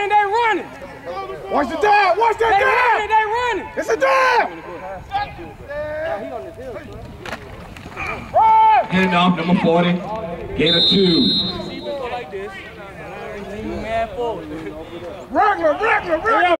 running, they running. Watch the dab, watch that dab. They running. It's a dab. Hand off, number 40. Gain of 2. Regular.